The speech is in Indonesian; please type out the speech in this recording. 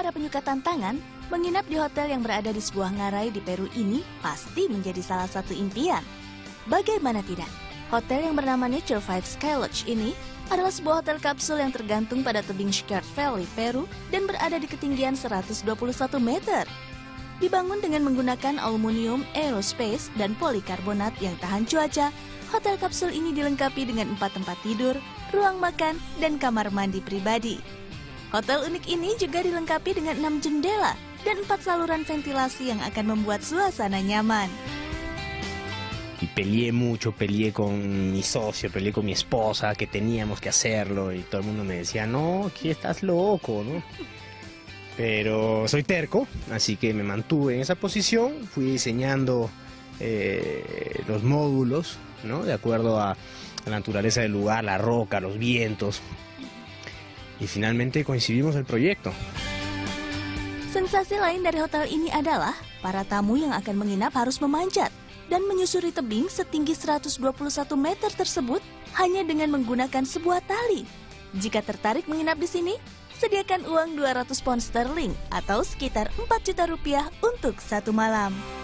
para penyuka tantangan, menginap di hotel yang berada di sebuah ngarai di Peru ini pasti menjadi salah satu impian. Bagaimana tidak? Hotel yang bernama Nature 5 Sky Lodge ini adalah sebuah hotel kapsul yang tergantung pada tebing Xcaret Valley, Peru, dan berada di ketinggian 121 meter. Dibangun dengan menggunakan aluminium, aerospace, dan polikarbonat yang tahan cuaca, hotel kapsul ini dilengkapi dengan 4 tempat tidur, ruang makan, dan kamar mandi pribadi. Hotel unik ini juga dilengkapi dengan 6 jendela dan 4 saluran ventilasi yang akan membuat suasana nyaman. Y peleé mucho, peleé con mi socio, peleé con mi esposa, que teníamos que hacerlo, y todo el mundo me decía, no, que estás loco, ¿no? Pero soy terco, así que me mantuve en esa posición, fui diseñando los módulos, ¿no? De acuerdo a la naturaleza del lugar, la roca, los vientos, y finalmente coincidimos el proyecto. Sensasi lain dari hotel ini adalah para tamu yang akan menginap harus memanjat dan menyusuri tebing setinggi 121 meter tersebut hanya dengan menggunakan sebuah tali. Jika tertarik menginap di sini, sediakan uang 200 pound sterling atau sekitar 4 juta rupiah untuk 1 malam.